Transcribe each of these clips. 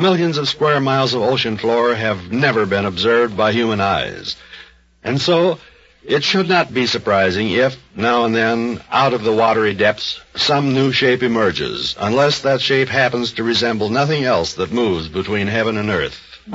millions of square miles of ocean floor have never been observed by human eyes. And so, it should not be surprising if, now and then, out of the watery depths, some new shape emerges, unless that shape happens to resemble nothing else that moves between heaven and earth.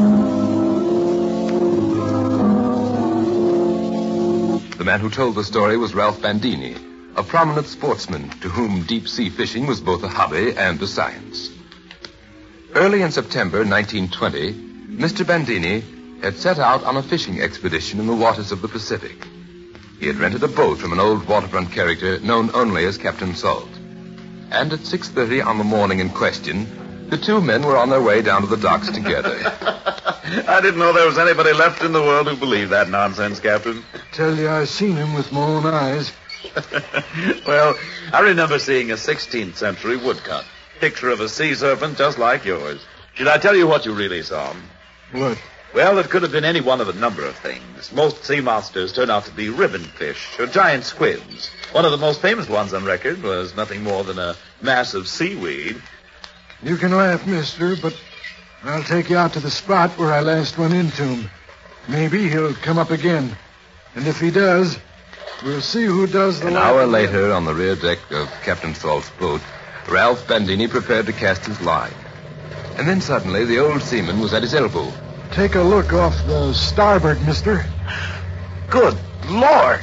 The man who told the story was Ralph Bandini, a prominent sportsman to whom deep-sea fishing was both a hobby and a science. Early in September 1920, Mr. Bandini had set out on a fishing expedition in the waters of the Pacific. He had rented a boat from an old waterfront character known only as Captain Salt. And at 6:30 on the morning in question, the two men were on their way down to the docks together. I didn't know there was anybody left in the world who believed that nonsense, Captain. Tell you, I've seen him with my own eyes. Well, I remember seeing a 16th century woodcut. Picture of a sea serpent just like yours. Should I tell you what you really saw? What? Well, it could have been any one of a number of things. Most sea monsters turn out to be ribbon fish or giant squids. One of the most famous ones on record was nothing more than a mass of seaweed. You can laugh, mister, but I'll take you out to the spot where I last went into him. Maybe he'll come up again. And if he does, we'll see who does the An hour later, on the rear deck of Captain Salt's boat, Ralph Bandini prepared to cast his line. And then suddenly, the old seaman was at his elbow. Take a look off the starboard, mister. Good Lord!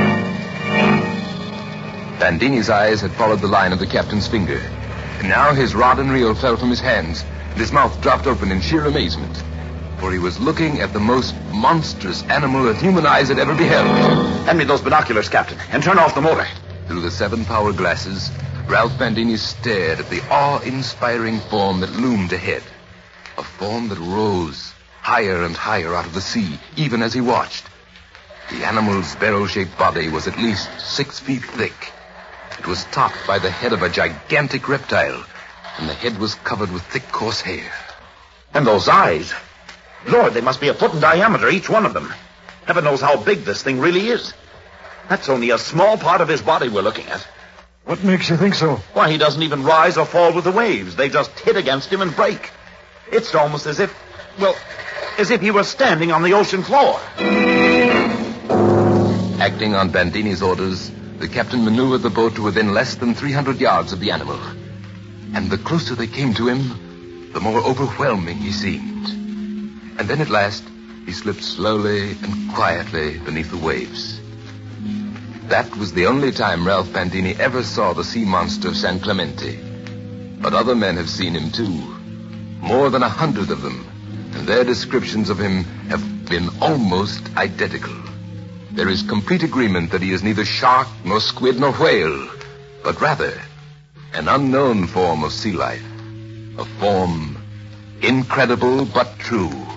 Bandini's eyes had followed the line of the captain's finger. And now his rod and reel fell from his hands, and his mouth dropped open in sheer amazement. For he was looking at the most monstrous animal that human eyes had ever beheld. Hand me those binoculars, Captain, and turn off the motor. Through the 7 power glasses, Ralph Bandini stared at the awe-inspiring form that loomed ahead. A form that rose higher and higher out of the sea, even as he watched. The animal's barrel-shaped body was at least 6 feet thick. It was topped by the head of a gigantic reptile, and the head was covered with thick, coarse hair. And those eyes. Lord, they must be a foot in diameter, each one of them. Heaven knows how big this thing really is. That's only a small part of his body we're looking at. What makes you think so? Why, he doesn't even rise or fall with the waves. They just hit against him and break. It's almost as if he were standing on the ocean floor. Acting on Bandini's orders, the captain maneuvered the boat to within less than 300 yards of the animal. And the closer they came to him, the more overwhelming he seemed. And then at last, he slipped slowly and quietly beneath the waves. That was the only time Ralph Bandini ever saw the sea monster San Clemente. But other men have seen him too. More than 100 of them. And their descriptions of him have been almost identical. There is complete agreement that he is neither shark, nor squid, nor whale, but rather an unknown form of sea life. A form incredible but true.